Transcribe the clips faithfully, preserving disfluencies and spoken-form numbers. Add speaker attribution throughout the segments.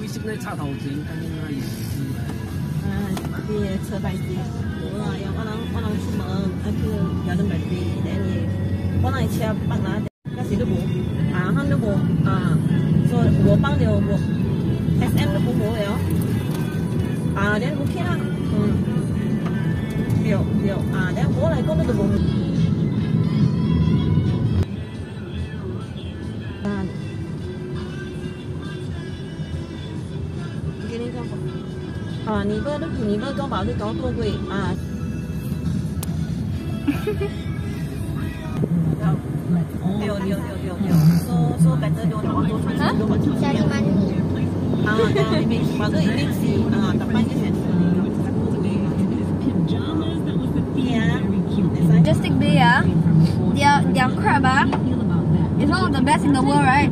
Speaker 1: 你識唔識插頭整？咁應該意思係。
Speaker 2: 啊，啲車牌子，我啊，有我能我能出門，啊去有得買啲，但係我能車北哪，那時都冇，啊，佢都冇，啊，所以我幫咗我 S M 都冇冇了，啊，但係 OK 啦，嗯，有有，啊，但係我嚟講都冇。啊，你不都你不搞把都搞过贵啊？有有有有有，说说白这有好多传说都很长。家里蛮啊，家里面把这一定是啊，打扮一些。
Speaker 3: Majestic Bay, ah, their their crab, ah, is one of the best in the world, right?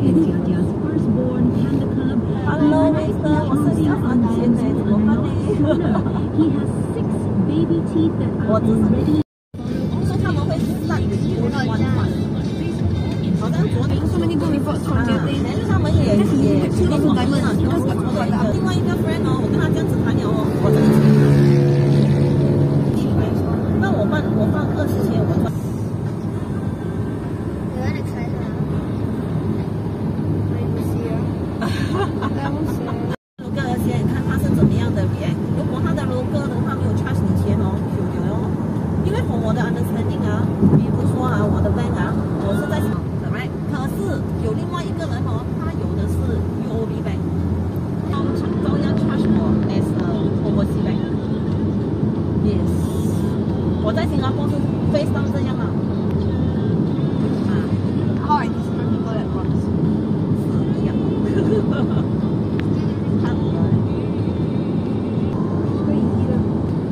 Speaker 2: Hello, Mister， 我是小房间的，怎么办呢？我只是，我说他们会散我的玩法，好像昨天他们那个 report 啊，但是他们也也去了我们那，我另外一个 friend 哦，我跟他这样子谈了哦，我真的是，那我放我放二十千，我放。我在新加坡是非常这样啊。啊
Speaker 3: How I different people at once?
Speaker 2: 是一样。看我。
Speaker 3: Crazy 的。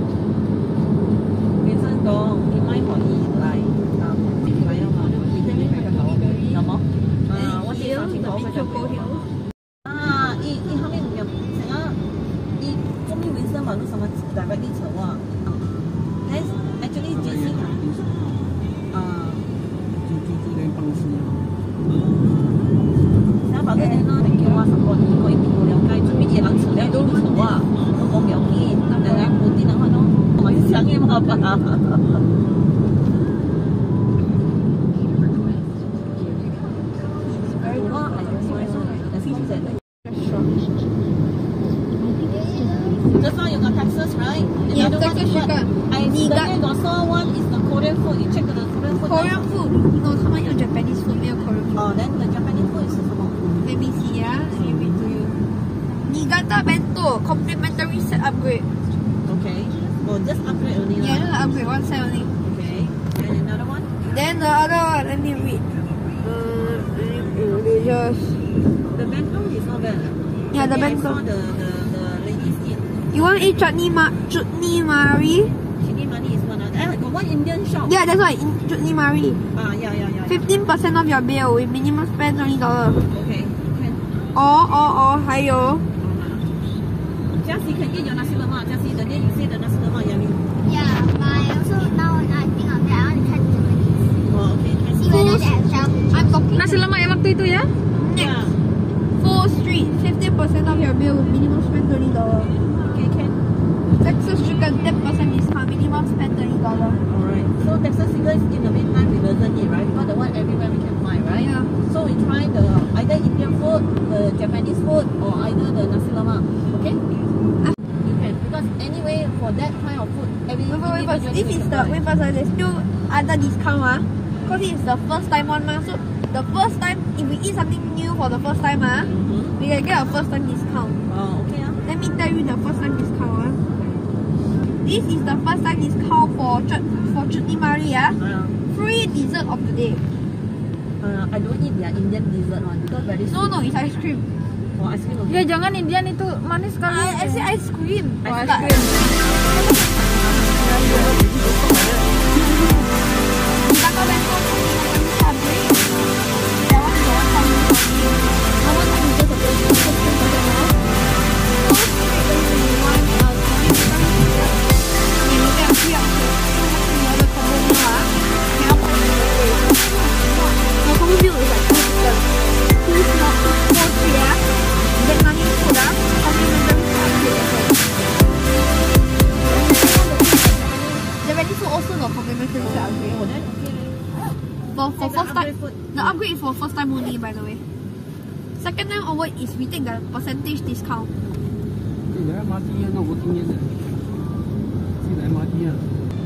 Speaker 2: 原生講你買可以嚟啊，嚟啊嘛，你這邊係個頭，有冇？啊，我先上前講佢就高條。啊，一一後面有成個一中面原生嘛，都什麼大概一層啊。Actually, J C 啊，
Speaker 1: 就就就連幫師。
Speaker 2: 想把個人呢，你叫我什麼？你可以唔了解，做咩嘢能除了都唔錯啊？我講了解，大家本地人可能我係想嘅嘛吧。Just now you got Texas, right?
Speaker 3: Yeah, Texas chicken.
Speaker 2: I the guy got saw one is the Korean food. You check the Korean food.
Speaker 3: Korean food? No, 他们用 Japanese food, 没有 Korean food.
Speaker 2: Oh, then the Japanese food is 什麼
Speaker 3: Let me see, ah. Let me read to you. Niigata bento, complimentary set upgrade.
Speaker 2: Okay. Oh, just upgrade only.
Speaker 3: Yeah, just upgrade, one set only.
Speaker 2: Okay. And another one?
Speaker 3: Then the other one, let me read. Uh, just...
Speaker 2: The bento is not bad.
Speaker 3: Yeah, the
Speaker 2: okay,
Speaker 3: bento.
Speaker 2: I saw the, the, the ladies eat.
Speaker 3: You want to eat chutney, ma chutney mari?
Speaker 2: Chutney mari is one. I got one Indian shop.
Speaker 3: Yeah, that's why, in chutney mari.
Speaker 2: Ah, yeah, yeah, yeah.
Speaker 3: fifteen percent off your bill with minimum spend twenty dollars.
Speaker 2: Okay, can.
Speaker 3: Or, or, or, 还有
Speaker 2: Jessie can eat your nasi lemak. Jessie, the day you say the nasi lemak yummy.
Speaker 4: Yeah, but I also now I think of that, I want to try Japanese.
Speaker 2: Oh, okay. Can
Speaker 4: See whether they have shabu.
Speaker 3: I'm talking
Speaker 5: Nasi lemak yang waktu itu ya?
Speaker 2: Yeah.
Speaker 3: Full Street, fifteen percent off your bill with minimum spend twenty dollars.
Speaker 2: Okay, can.
Speaker 3: Texas chicken, ten percent discount, minimum spend twenty dollars.
Speaker 2: Alright. So Texas chicken is in the meantime we doesn't eat, right? Because the one everywhere we can find, right?
Speaker 3: Yeah.
Speaker 2: So we try the either Indian food, the Japanese food, or either the nasi lemak. Okay? You can, because anyway for that kind of food, every
Speaker 3: Wait, wait, wait, this is the, wait first, there's still other discount, ah. Because it's the first time one, ma. So the first time, if we eat something new for the first time, ah,
Speaker 2: mm-hmm.
Speaker 3: we can get a first time discount.
Speaker 2: Oh, okay. Uh.
Speaker 3: Let me tell you the first time discount, ah. This is the first time discount for chut for chutney mari, ah.
Speaker 2: Uh,
Speaker 3: Free dessert of the day.
Speaker 2: uh, I don't eat their Indian dessert one because very
Speaker 3: No, no, it's ice cream.
Speaker 2: Oh, ice cream.
Speaker 5: Ya jangan Indian itu manis sekali.
Speaker 3: I, I say ice cream.
Speaker 2: Ice
Speaker 3: Oh,
Speaker 2: cream.
Speaker 3: Taco bento, upgrade. That one is the one thousand forty.
Speaker 2: How much is just a bit? Just fifteen percent off.
Speaker 3: First street is the one, uh, okay, look at free upgrade. So the combo meal, ah, cannot find the upgrade. The combo meal is like two chicken. Two not four three, ah. Vietnamese food, time only, by the way. Second time onward is we take the percentage discount.
Speaker 1: See the M R T here not working yet. See the M R T here.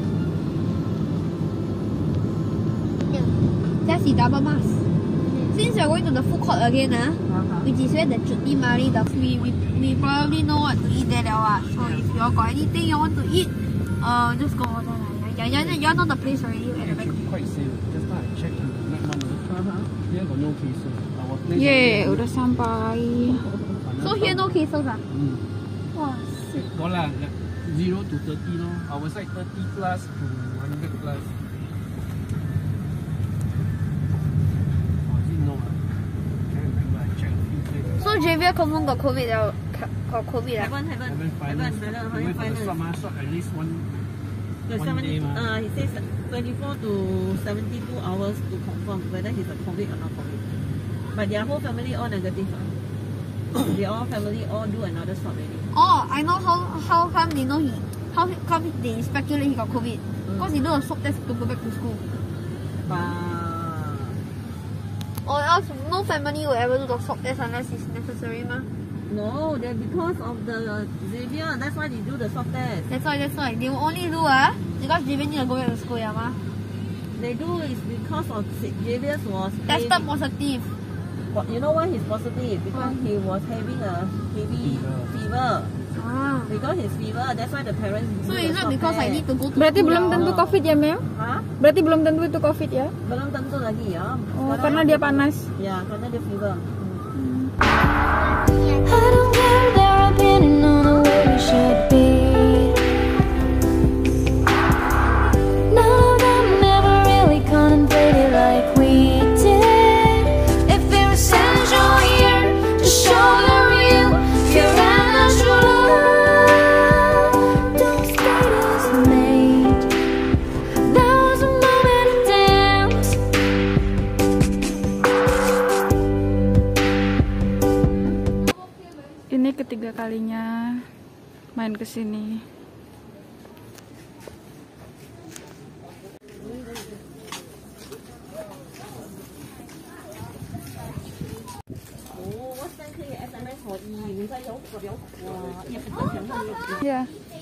Speaker 3: That's the double mask. Since we are going to the food court again, uh,
Speaker 2: Uh-huh.
Speaker 3: which is where the Chutney Mari, the we, we we probably know what to eat there now. Uh. So if you all got anything you want to eat, uh, just go over there. Yeah, yeah, yeah, you all know the place already. At the back.
Speaker 1: Actually quite safe. Just now I checked in the map one. Uh-huh. Here got no cases. Our place
Speaker 5: Yeay, udah sampai.
Speaker 3: So here no cases ah.
Speaker 1: Mm.
Speaker 3: Wow, sick.
Speaker 1: No lah, like zero to thirty no. Our side thirty plus to one hundred plus. Oh, is it no? ah? Can't remember. I checked a few places.
Speaker 3: So Javier confirm got COVID uh, got COVID ah.
Speaker 2: Haven't, haven't,
Speaker 1: Haven't
Speaker 2: haven't,
Speaker 1: finals.
Speaker 2: haven't,
Speaker 1: We went for the
Speaker 2: haven't
Speaker 1: swab,
Speaker 2: finals.
Speaker 1: ah, swab at least one.
Speaker 2: The
Speaker 1: One
Speaker 2: seventy,
Speaker 1: day, mah.
Speaker 2: uh, he says twenty-four to seventy-two hours to confirm whether he's a COVID or not COVID. But their whole family all negative. Uh. Their all family all do another swab already.
Speaker 3: Oh, I know how how come they know he how come they speculate he got COVID. Because he do a swab test to go back to school.
Speaker 2: But
Speaker 3: Or else no family will ever do the swab test unless it's necessary mah.
Speaker 2: no, they're because of the Xavier. That's why they do the swab test.
Speaker 3: That's why that's why. They will only do ah because Javier need to go back to school yeah mah.
Speaker 2: They do is because of Xavier was
Speaker 3: Tested
Speaker 2: heavy-
Speaker 3: positive.
Speaker 2: But you know why he's positive? Because he was having a heavy fever.
Speaker 3: Ah.
Speaker 2: Because his fever, that's why the parents.
Speaker 3: So
Speaker 2: do the
Speaker 3: it's not
Speaker 2: swab
Speaker 3: because I
Speaker 2: test.
Speaker 3: need to go to
Speaker 5: Berarti
Speaker 3: school
Speaker 5: belum
Speaker 3: lah.
Speaker 5: tentu COVID ya, Mel?
Speaker 2: Hah?
Speaker 5: Berarti belum tentu itu COVID ya?
Speaker 2: Belum tentu lagi ya.
Speaker 5: Oh,
Speaker 2: Sekarang
Speaker 5: karena dia panas.
Speaker 2: Ya, karena dia fever.
Speaker 6: I don't care their opinion on the way we should be. None of them ever really contemplated like we did. If they're essential here to show the real pure and natural love, those status made. There was a moment of dance.
Speaker 5: Ini ketiga kalinya main ke sini.
Speaker 2: Oh,我先可以 S M S 可以，你再有個表哇，一不得強行。
Speaker 5: Ya.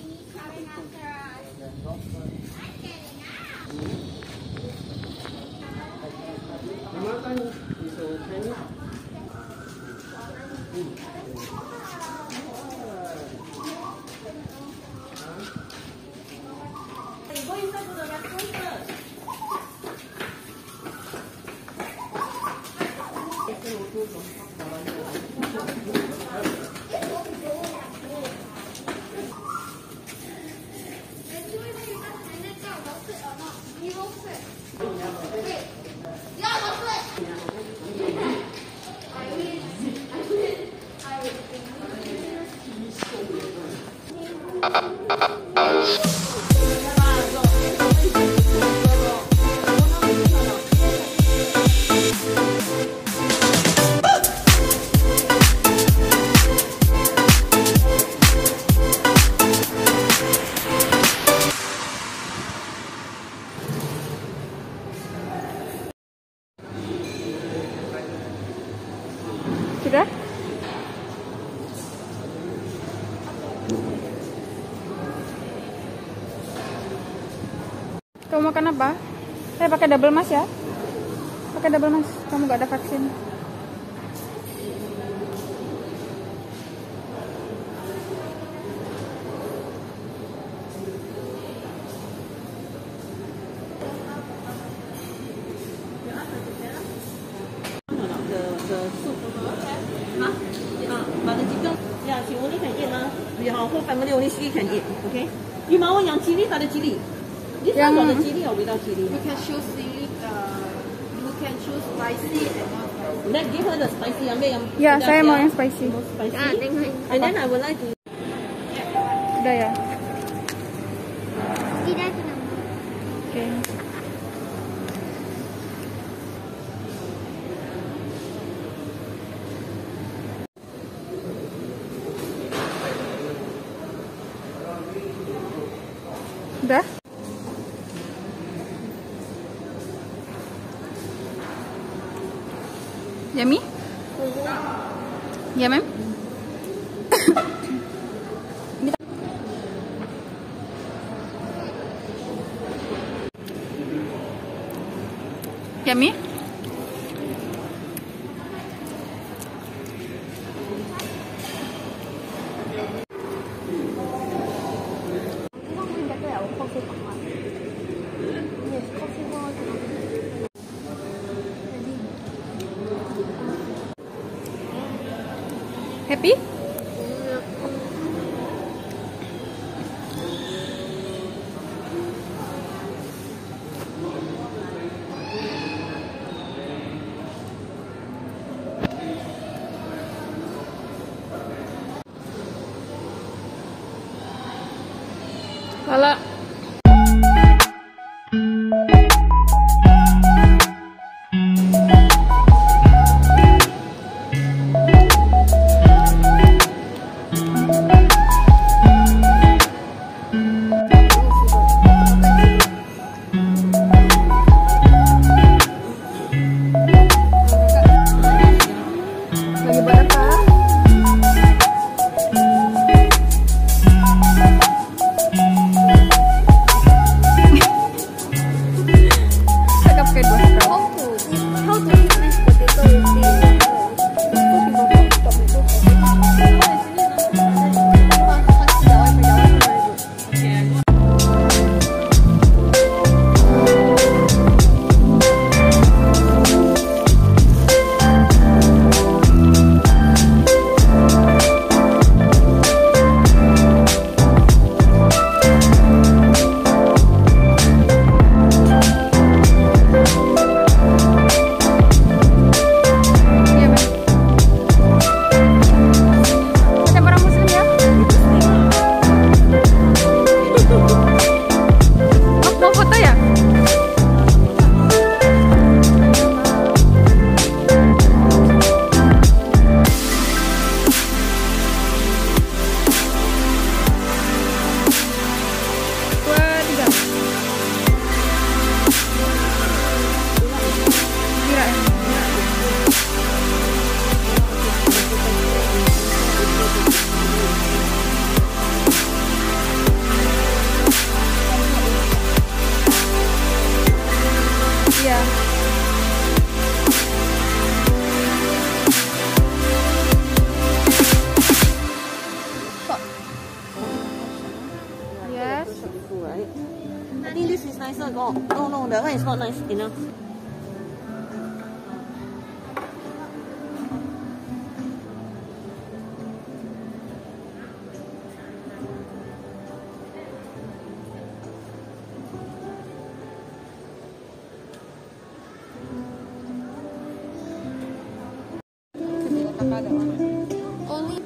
Speaker 5: Sudah? Kamu makan apa? Eh, pakai double mask ya? Pakai double mask. Kamu gak ada vaksin.
Speaker 2: The the soup. Huh? Uh, but the chicken, yeah, she only can eat lah. We our whole family only she can eat. Okay. You mau yang chili tak ada chili. This one
Speaker 5: Yang-
Speaker 2: got the chili or without chili?
Speaker 3: You can choose the uh, you can choose spicy and not spicy.
Speaker 2: Let's give her the spicy. Ambil yang.
Speaker 5: Ya,
Speaker 2: pedas
Speaker 5: saya
Speaker 2: ya.
Speaker 5: mau yang spicy.
Speaker 2: Most spicy.
Speaker 3: Ah, tengok.
Speaker 2: And then I would like to.
Speaker 5: Udah ya?
Speaker 4: Tidak itu nama.
Speaker 5: Oke. Udah? Ya, ma'am? Yummy? Happy? Lala. Lagi buat apa?
Speaker 2: I think this is nicer. Oh, no, no, that one is not nice enough.
Speaker 3: Only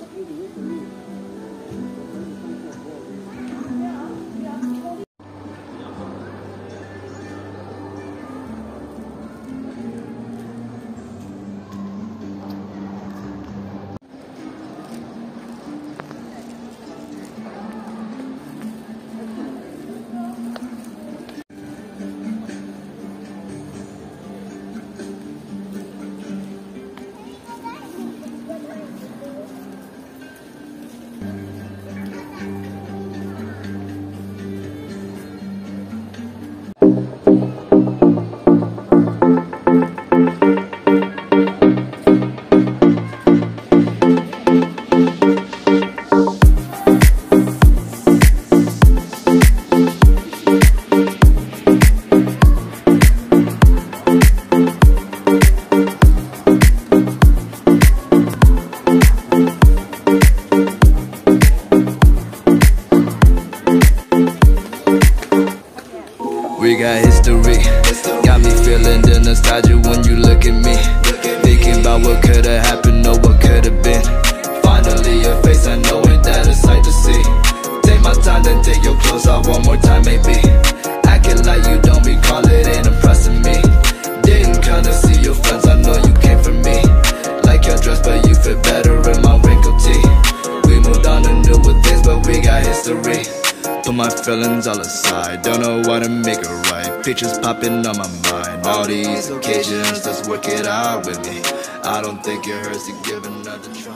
Speaker 7: We got history, got me feeling the nostalgia when you look at me. Thinking about what could've happened or what could've been. Finally your face, I know ain't that a sight to see. Take my time, then take your clothes off one more time maybe. Acting like you don't recall it, ain't impressing me. Didn't come to see your friends, I know you came for me. Like your dress, but you fit better in my wrinkled tee. We moved on to newer things, but we got history. Put my feelings all aside, don't know how to make it right. Pictures popping on my mind, all these occasions, let's work it out with me. I don't think it hurts to give another try.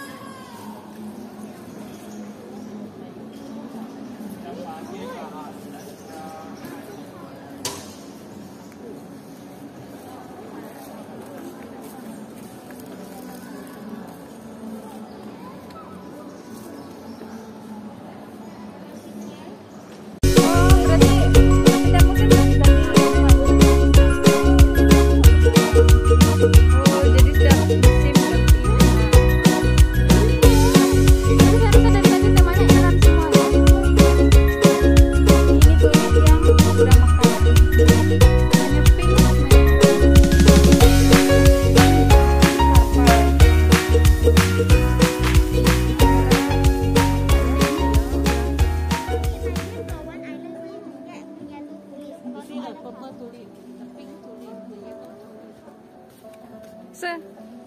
Speaker 5: Sir.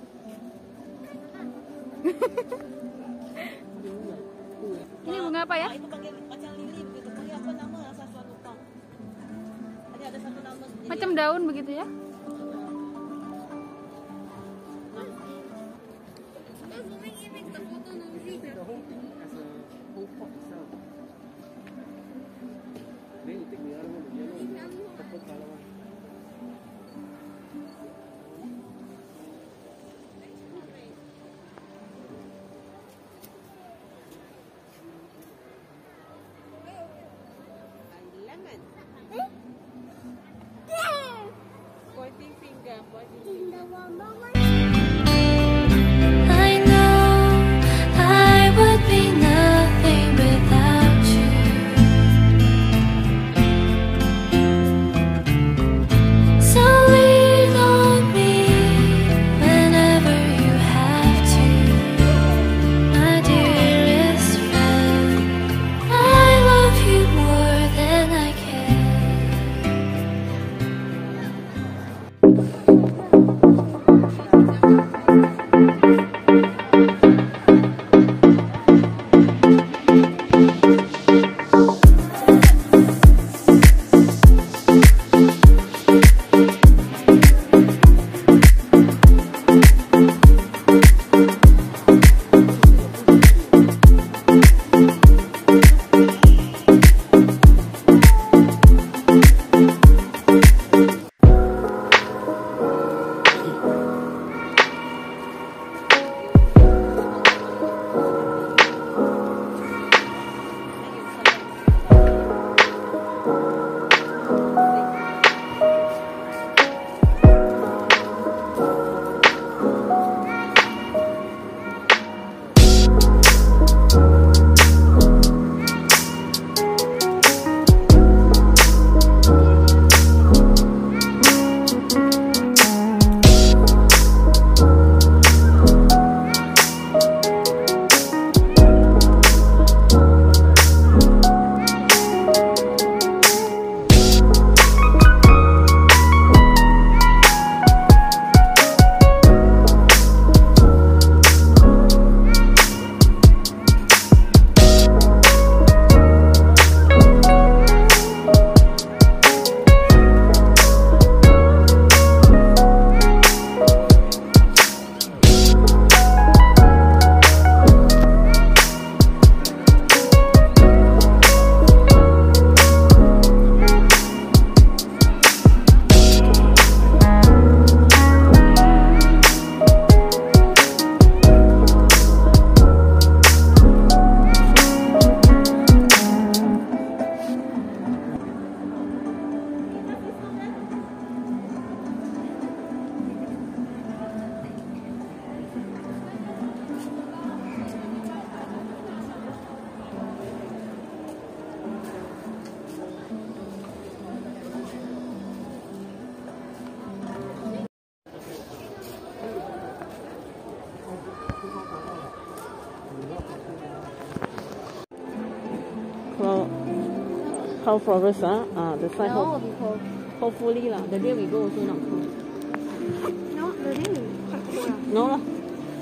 Speaker 5: Ini bunga apa ya?
Speaker 2: Itu pakai macam lili begitu. Pakai apa nama asal saya lupa. Tadi ada satu nama.
Speaker 5: Macam daun begitu ya?
Speaker 1: Then you take the other one, the yellow, the purple color one.
Speaker 2: Lemon. Pointing finger, pointing finger.
Speaker 6: I know I would be nothing without you. So lean on me whenever you have to, my dearest friend. I love you more than I can.
Speaker 2: How, how flowers are? Ah, the side
Speaker 3: No,
Speaker 2: hope,
Speaker 3: will be cold.
Speaker 2: hopefully lah. The day we go also not cold.
Speaker 3: No, the day will be quite cold. lah.
Speaker 2: No lah.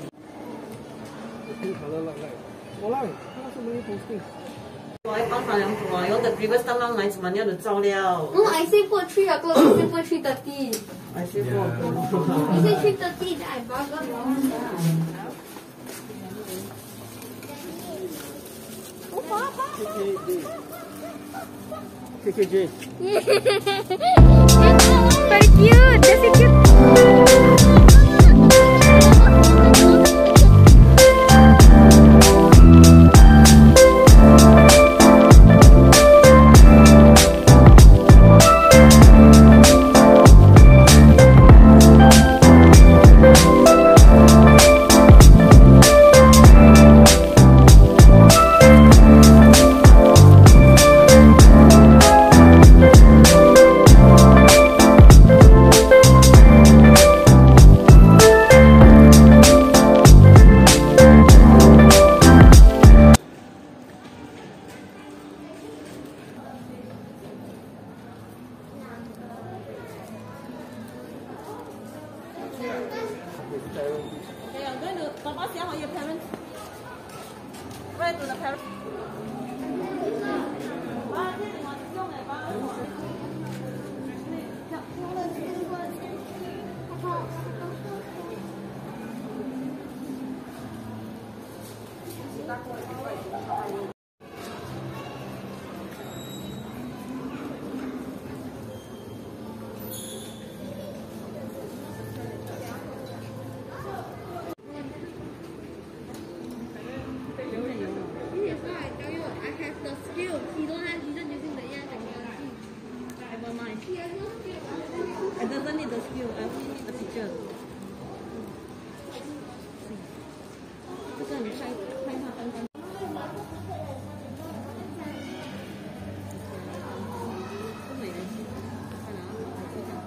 Speaker 1: Pink color like like. Walao, how so many posting?
Speaker 2: 我喺幫飯兩個啊，有 the previous time 嚟，尋日要照料。
Speaker 3: No, I say put three o'clock, you say put three thirty.
Speaker 2: I still
Speaker 1: Yeah.
Speaker 2: walk.
Speaker 3: You say three thirty, then I bought one more.
Speaker 1: K K J.
Speaker 5: Very cute. That's so cute.
Speaker 2: Okay, I'm going to top up here on your parents. Where to the parents?
Speaker 3: That's why I tell you, I have the skill. He don't have, he's not using the ear technology.
Speaker 2: Never mind.
Speaker 3: He has no skill.
Speaker 2: I doesn't need the skill. I only need the picture. 这个你拍拍它刚刚。不美的，看哪？这个。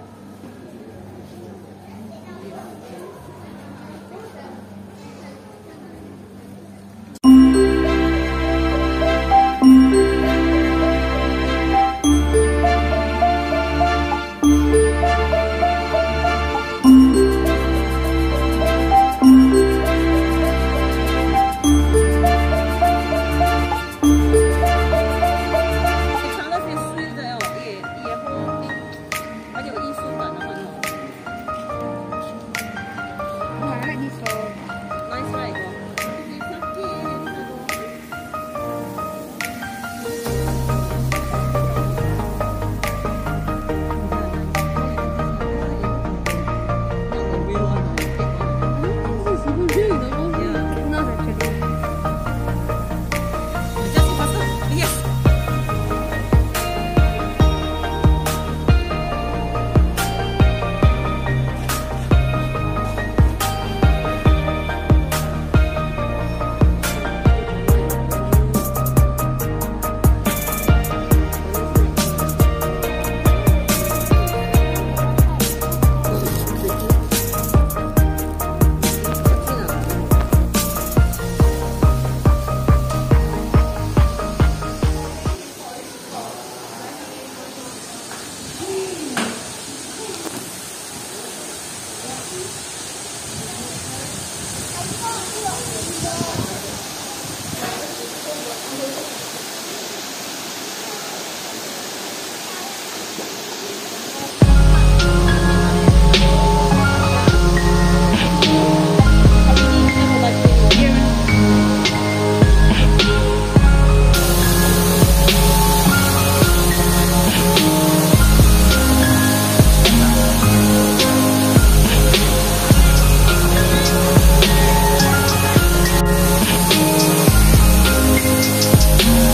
Speaker 6: We'll be right back.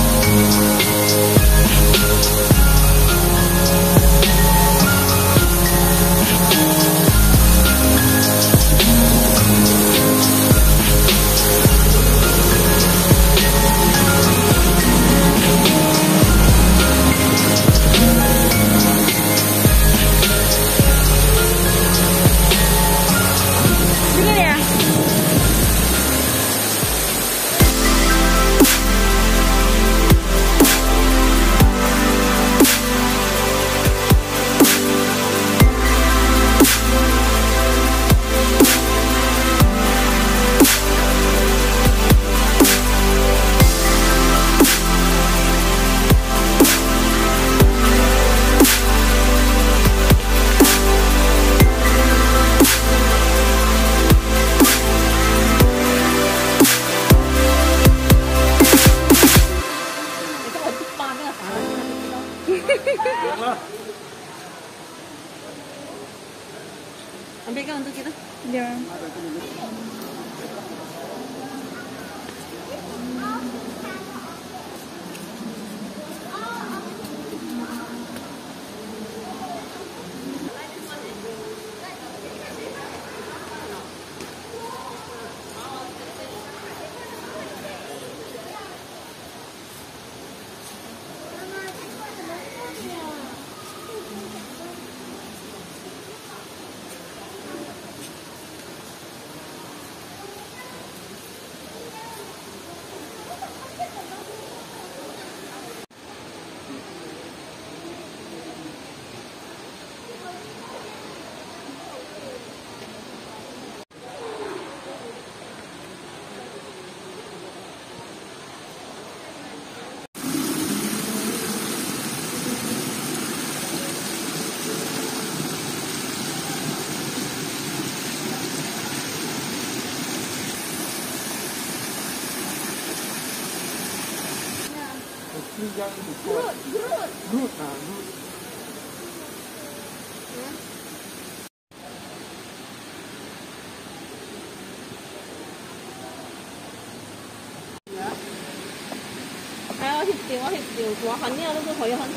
Speaker 1: Yang Groot, Groot, Groot, ah, Groot.
Speaker 2: Hay我翕照，我翕照，我肯定都可以很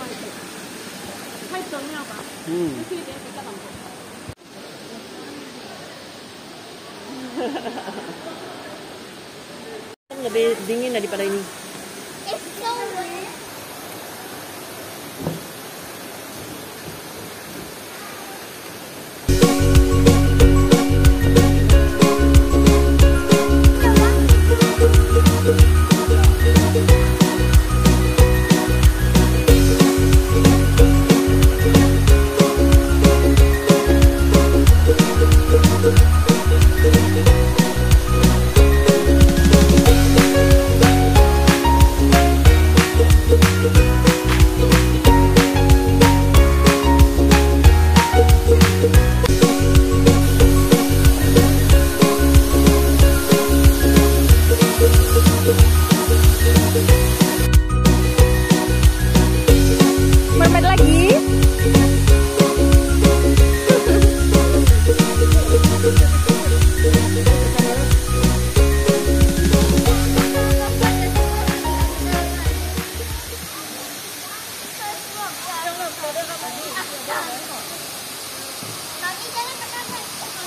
Speaker 2: 太重要吧？
Speaker 1: 嗯。
Speaker 2: 这一点比较难做。Lebih dingin daripada ini.
Speaker 4: It's so weird.
Speaker 5: Mermaid lagi.
Speaker 4: Mami jangan tekan.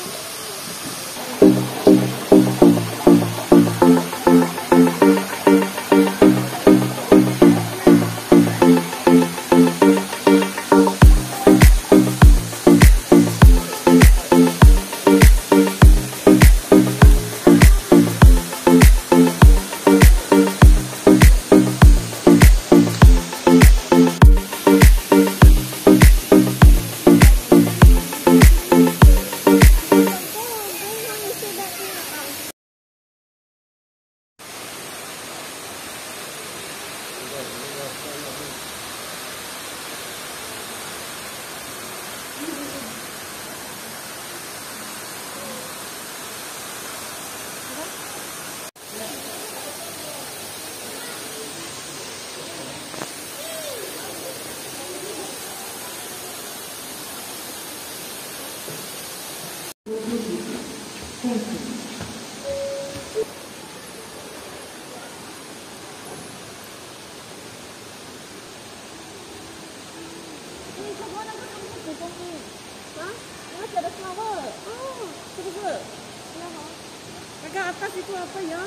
Speaker 2: Agak atas itu apa ya?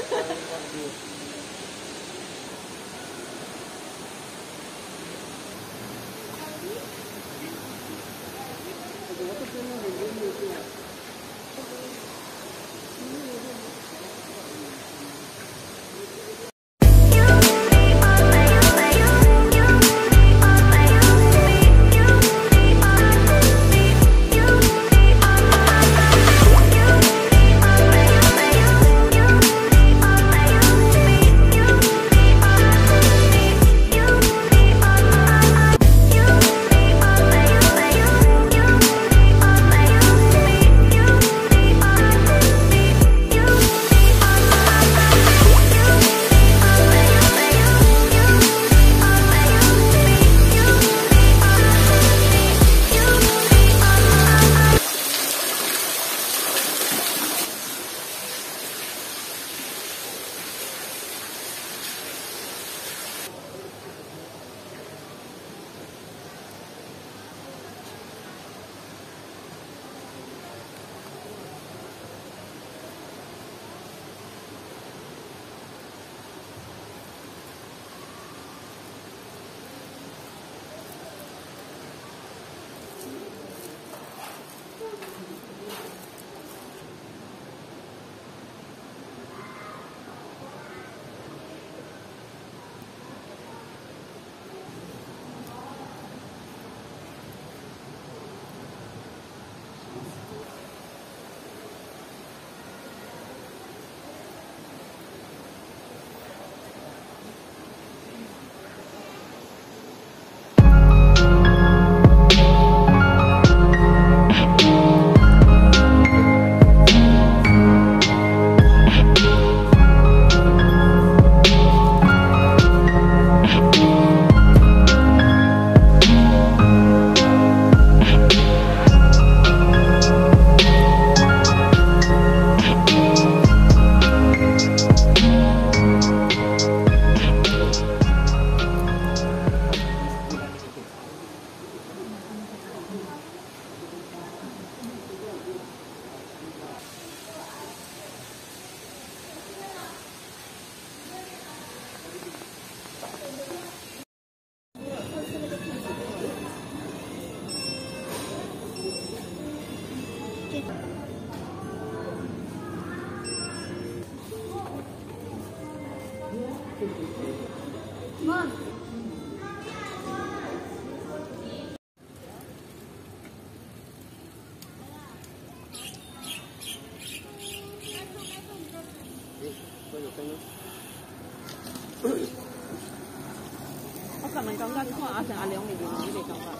Speaker 2: 我琴日講緊，佢話阿成阿兩年前你哋講緊。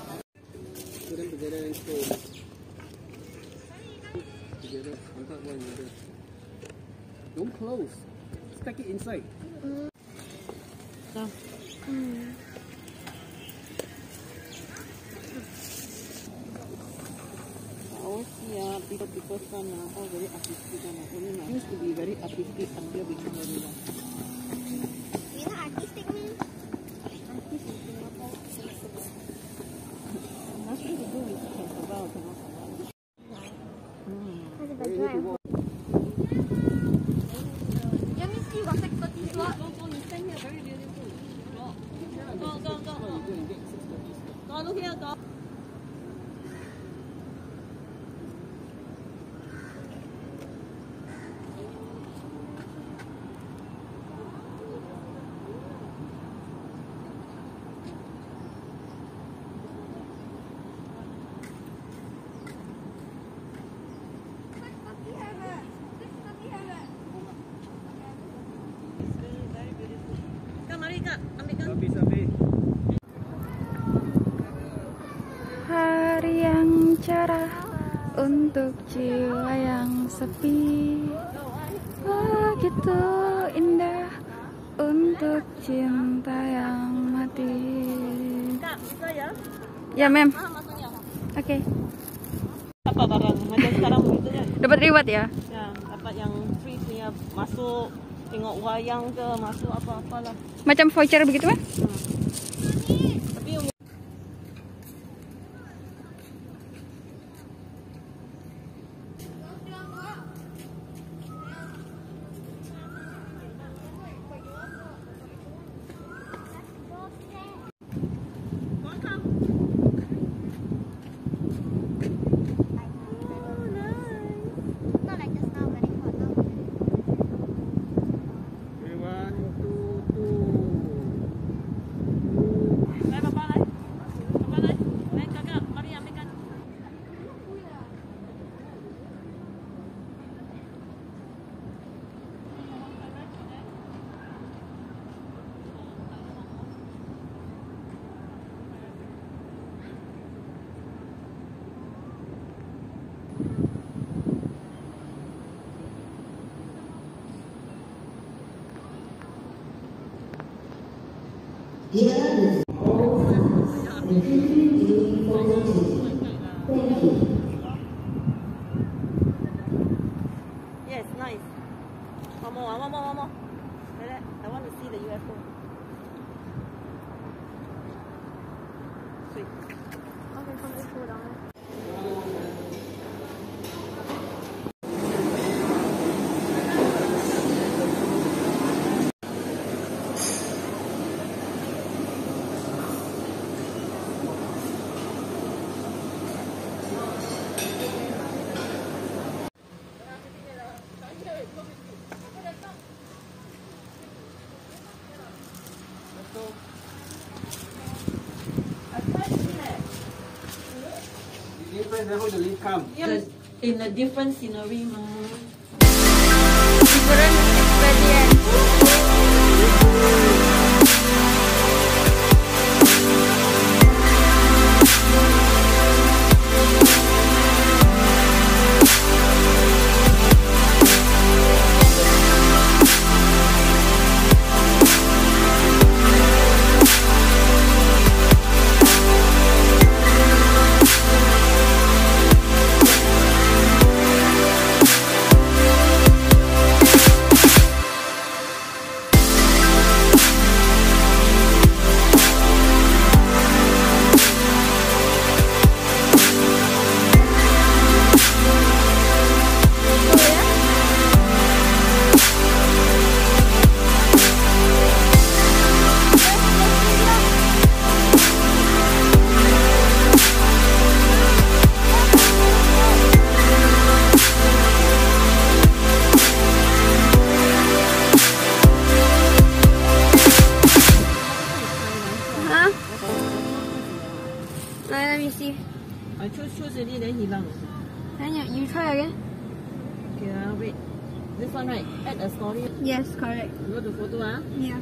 Speaker 1: Put them together and store. Together, on top one another. Don't close. Stack it inside.
Speaker 2: Nah.
Speaker 3: Hmm.
Speaker 2: Oh, yeah, people, people come now, all very artistic now. Only now, used to be very artistic until become very now.
Speaker 4: You know artistic means?
Speaker 2: Artist in Singapore, flexible. Nothing to do with can survive or cannot survive.
Speaker 4: How's it dry?
Speaker 3: Let me see what sector this
Speaker 2: Go,
Speaker 3: one.
Speaker 2: go, go, you stand here, very beautiful. Go, go, go, go. Go, look here, go. Kak, mari Kak, ambilkan.
Speaker 1: Sapi-sapi.
Speaker 5: Hari yang cerah untuk jiwa yang sepi, begitu indah untuk cinta yang mati.
Speaker 2: Kak, bisa ya?
Speaker 5: Ya, mem.
Speaker 2: Ah, masuknya.
Speaker 5: Oke.
Speaker 2: Apa barang? Macam sekarang begitu kan?
Speaker 5: Dapat reward ya?
Speaker 2: Ya, dapat yang free punya masuk tengok wayang ke, masuk apa-apalah.
Speaker 5: Macam voucher begitu kan?
Speaker 2: Tapi yang Yes, nice. One more, one more, one more. Like that. I want to see the U F O. Sweet.
Speaker 3: Okay, come let's go down.
Speaker 1: Different, then how the lift come?
Speaker 2: Yes, in a different scenery, ma.
Speaker 3: Different experience. Let me see.
Speaker 2: I choose choose already, then hilang.
Speaker 3: Then you, you try again.
Speaker 2: Okay, ah, wait. This one right? Add a story.
Speaker 3: Yes, correct.
Speaker 2: You go to photo, ah?
Speaker 3: Yeah.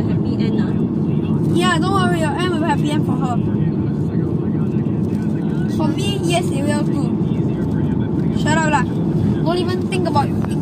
Speaker 3: Yeah, don't worry, I'll end with happy end for her. For me, yes, it will too. Shut up lah. Don't even think about it.